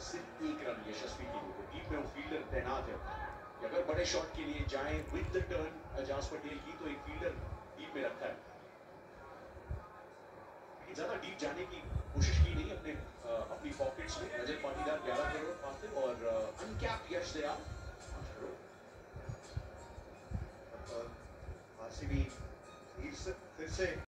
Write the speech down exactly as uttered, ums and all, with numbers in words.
सिर्फ एक रन यशस्वी के लिए, टीम में वो फील्डर तैनात है। अगर बड़े शॉट के लिए जाएं with the turn Ajaz Patel की, तो एक फील्डर टीम में रखा है। ज्यादा डीप जाने की कोशिश की नहीं अपने आ, अपनी पॉकेट्स में। रजत पाटीदार ग्यारह करोड़ पाते और अनकैप्ड यश दयाल पांच करोड़। आरसीबी फिर से